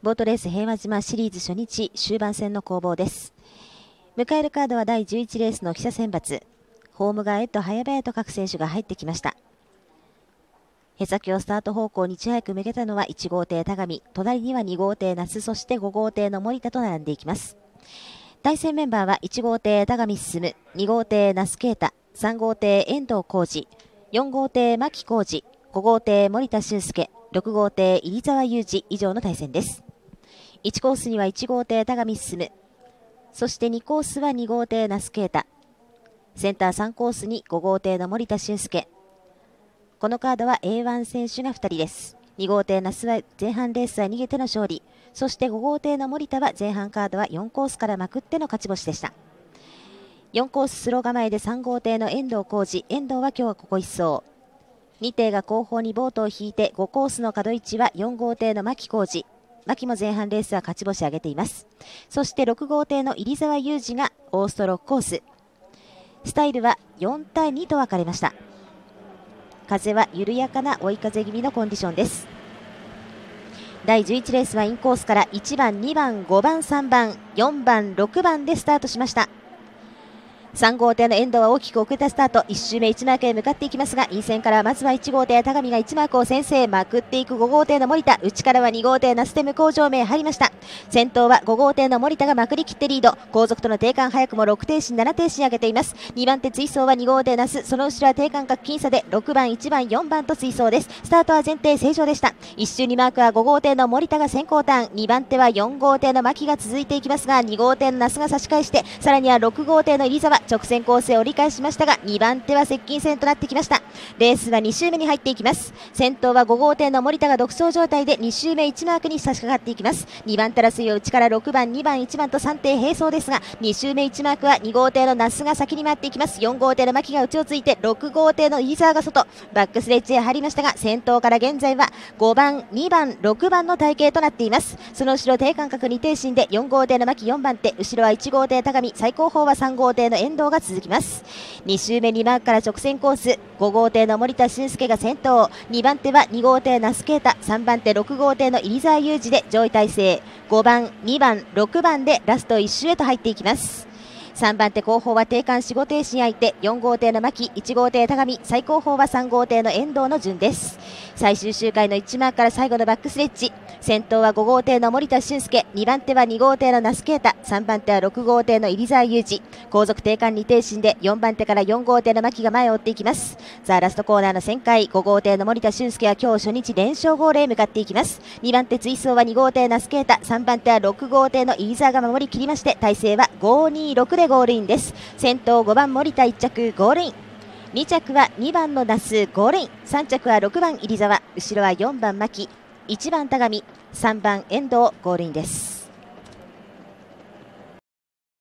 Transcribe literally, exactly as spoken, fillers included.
ボートレース平和島シリーズ初日終盤戦の攻防です。迎えるカードはだいじゅういちレースの記者選抜。ホーム側へと早々と各選手が入ってきました。へさきをスタート方向にいち早く向けたのはいち号艇田上、隣にはに号艇那須、そしてご号艇の森田と並んでいきます。対戦メンバーはいち号艇田上進、に号艇那須啓太、さん号艇遠藤浩二、よん号艇牧浩二、ご号艇森田俊介、ろく号艇入澤裕二以上の対戦です。いちコースにはいち号艇田上進、そしてにコースはに号艇那須啓太、センターさんコースにご号艇の森田俊介。このカードは エーワン 選手がふたりです。に号艇那須は前半レースは逃げての勝利、そしてご号艇の森田は前半カードはよんコースからまくっての勝ち星でした。よんコーススロー構えでさん号艇の遠藤浩二、遠藤は今日はここいっ走。に艇が後方にボートを引いてごコースの角位置はよん号艇の牧浩二。牧も前半レースは勝ち星を挙げています。そしてろく号艇の入澤裕二がオーストロックコース。スタイルはよん対にと分かれました。風は緩やかな追い風気味のコンディションです。だいじゅういちレースはインコースからいちばん、にばん、ごばん、さんばん、よんばん、ろくばんでスタートしました。さん号艇の遠藤は大きく遅れたスタート、いち周目いちマークへ向かっていきますが、イン線からまずはいち号艇田上がいちマークを先制、まくっていくご号艇の森田、内からはに号艇那須で向こう上面へ入りました。先頭はご号艇の森田がまくり切ってリード、後続との定間早くもろく停止なな停止に上げています。にばん手追走はに号艇那須、その後ろは定間隔僅差でろくばん、いちばん、よんばんと追走です。スタートは前提正常でした。いち周にマークはご号艇の森田が先行ターン、にばん手はよん号艇の牧が続いていきますが、に号艇の那須が差し返して、さらにはろく号艇の入澤、直線コースへ折り返しましたが、にばん手は接近戦となってきました。レースはに周目に入っていきます。先頭はご号艇の森田が独走状態でに周目いちマークに差し掛かっていきます。にばん手争いを内からろくばん、にばん、いちばんとさん艇並走ですが、に周目いちマークはに号艇の那須が先に回っていきます。よん号艇の牧が内をついて、ろく号艇の入澤が外、バックスレッジへ入りましたが、先頭から現在はごばん、にばん、ろくばんの体型となっています。その後ろ低間隔に停進でよん号艇の牧よんばん手、後ろはいち号艇田上、最後方はさん号艇の遠藤が続きます。に周目にマークから直線コース、ご号艇の森田俊介が先頭、にばん手はに号艇那須啓太、さんばん手ろく号艇の入澤裕二で上位体制、ごばん、にばん、ろくばんでラストいち周へと入っていきます。さんばん手後方は定間よん号艇進相手、よん号艇の牧、いち号艇田上、最後方はさん号艇の遠藤の順です。最終周回のいちマークから最後のバックスレッジ、先頭はご号艇の森田俊介、にばん手はに号艇の那須啓太、さんばん手はろく号艇の入澤裕二、後続定間に停進でよんばん手からよん号艇の牧が前を追っていきます。さあラストコーナーの旋回、ご号艇の森田俊介は今日初日連勝ゴールへ向かっていきます。にばん手追走はに号艇那須啓太、さんばん手はろく号艇の入澤が守り切りまして、体勢はごにろくでゴールインです。先頭ごばん森田いっ着ゴールイン、に着はにばんの那須ゴールイン、さん着はろくばん入澤、後ろはよんばん牧、いちばん田上、さんばん遠藤ゴールインです。